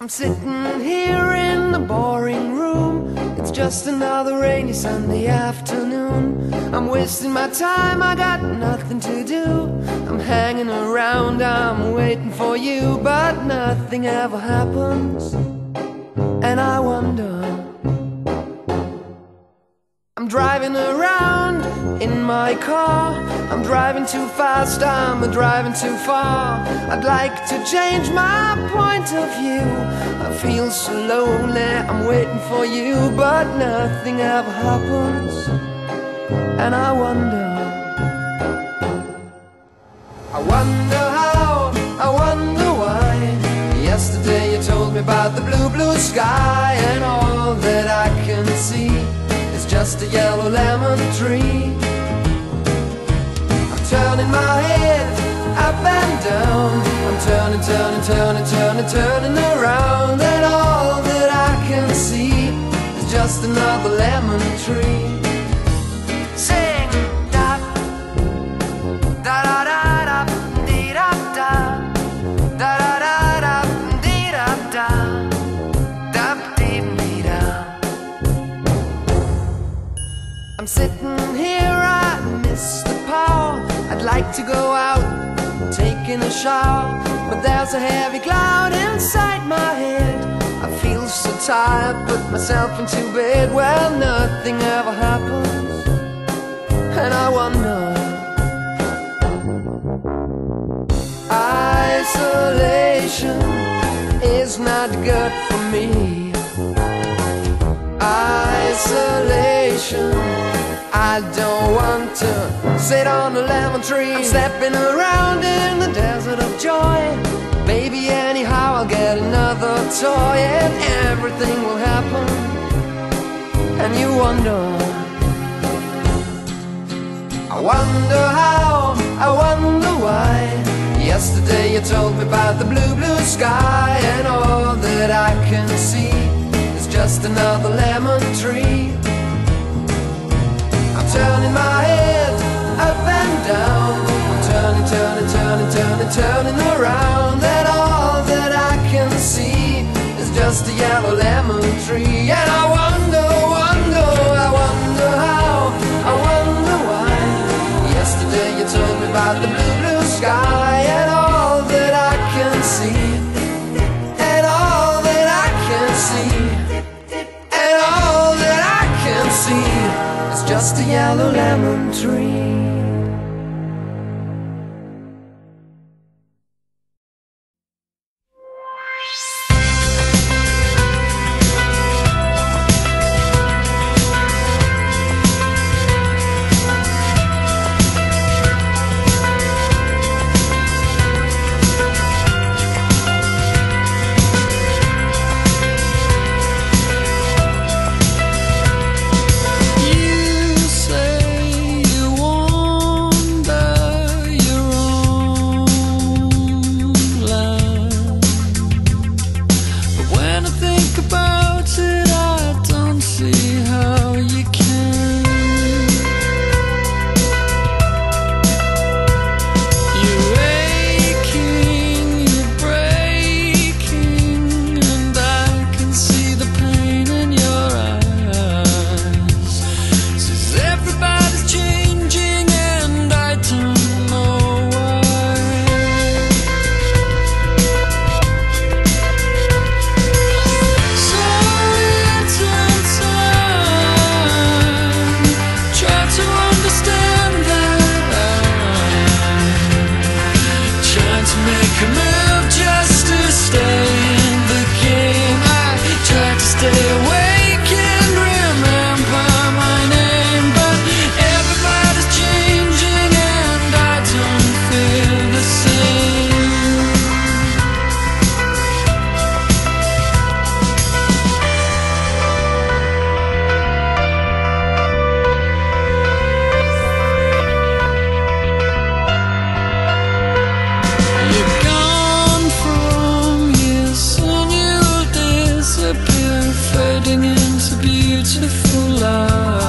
I'm sitting here in the boring room. It's just another rainy Sunday afternoon. I'm wasting my time, I got nothing to do. I'm hanging around, I'm waiting for you, but nothing ever happens. And I wonder, I'm driving around in my car. I'm driving too fast, I'm driving too far. I'd like to change my point of view. I feel so lonely, I'm waiting for you, but nothing ever happens. And I wonder how, I wonder why. Yesterday you told me about the blue, blue sky, and all that I can see is just a yellow lemon tree. I'm turning my head up and down. I'm turning, turning, turning, turning, turning around, and all that I can see is just another lemon tree. Sing da da da da da dee da da da da da dee da da da dee dee da. I'm sitting here, I miss the power. I'd like to go out, taking a shower, but there's a heavy cloud inside my head. I feel so tired, put myself into bed. Well, nothing ever happens, and I wonder. Isolation is not good for me. Isolation, I don't want to sit on a lemon tree. I'm stepping around in the desert of joy. Baby, anyhow I'll get another toy, and everything will happen. And you wonder, I wonder how, I wonder why. Yesterday you told me about the blue, blue sky, and all that I can see is just another lemon tree. I'm turning my head up and down. I'm turning, turning, turning, turning, turning around, and all that I can see is just a yellow lemon tree. And I wonder, wonder, I wonder how, I wonder why. Yesterday you told me about the blue, blue sky, and all that I can see, and all that I can see, and all that I can see is just a yellow lemon tree. Fading into beautiful light.